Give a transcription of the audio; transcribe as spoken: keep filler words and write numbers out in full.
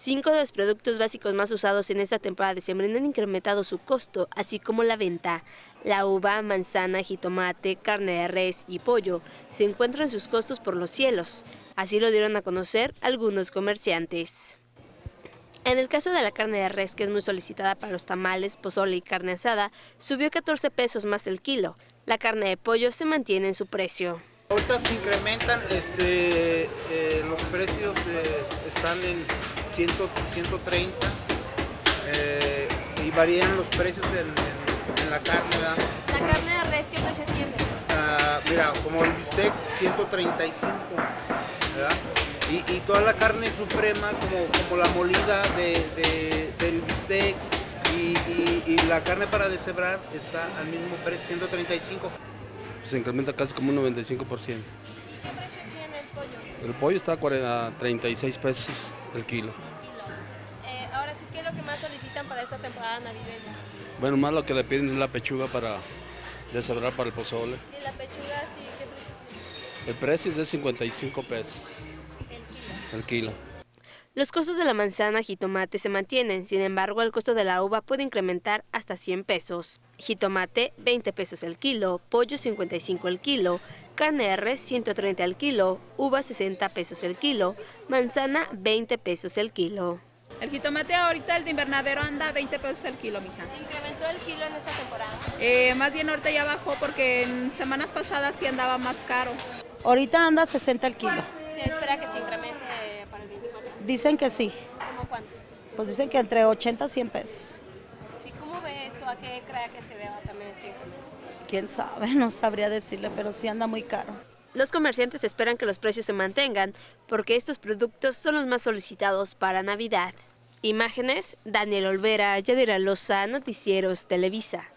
Cinco de los productos básicos más usados en esta temporada de sembrina han incrementado su costo, así como la venta. La uva, manzana, jitomate, carne de res y pollo se encuentran sus costos por los cielos. Así lo dieron a conocer algunos comerciantes. En el caso de la carne de res, que es muy solicitada para los tamales, pozole y carne asada, subió catorce pesos más el kilo. La carne de pollo se mantiene en su precio. Ahorita se incrementan, este, eh, los precios eh, están en cien, ciento treinta eh, y varían los precios en, en, en la carne, ¿verdad? ¿La carne de res qué precio tiene? Uh, mira, como el bistec, ciento treinta y cinco, ¿verdad? Y, y toda la carne suprema, como, como la molida de, de, del bistec y, y, y la carne para deshebrar está al mismo precio, ciento treinta y cinco. Se incrementa casi como un noventa y cinco por ciento. ¿Y qué precio tiene el pollo? El pollo está a treinta y seis pesos el kilo. El kilo. Eh, ahora sí, ¿qué es lo que más solicitan para esta temporada navideña? Bueno, más lo que le piden es la pechuga para deshebrar para el pozole. ¿Y la pechuga sí qué precio tiene? El precio es de cincuenta y cinco pesos. El kilo. El kilo. Los costos de la manzana, jitomate se mantienen, sin embargo el costo de la uva puede incrementar hasta cien pesos. Jitomate, veinte pesos el kilo, pollo cincuenta y cinco el kilo, carne de res ciento treinta el kilo, uva sesenta pesos el kilo, manzana veinte pesos el kilo. El jitomate ahorita, el de invernadero, anda a veinte pesos el kilo, mija. ¿Incrementó el kilo en esta temporada? Eh, más bien ahorita ya bajó porque en semanas pasadas sí andaba más caro. Ahorita anda a sesenta el kilo. ¿Se espera que se incremente para el veinticuatro? Dicen que sí. ¿Cómo cuánto? Pues dicen que entre ochenta a cien pesos. Sí, ¿cómo ve esto? ¿A qué cree que se deba también este incremento? Quién sabe, no sabría decirle, pero sí anda muy caro. Los comerciantes esperan que los precios se mantengan porque estos productos son los más solicitados para Navidad. Imágenes, Daniel Olvera, Yadira Loza, Noticieros Televisa.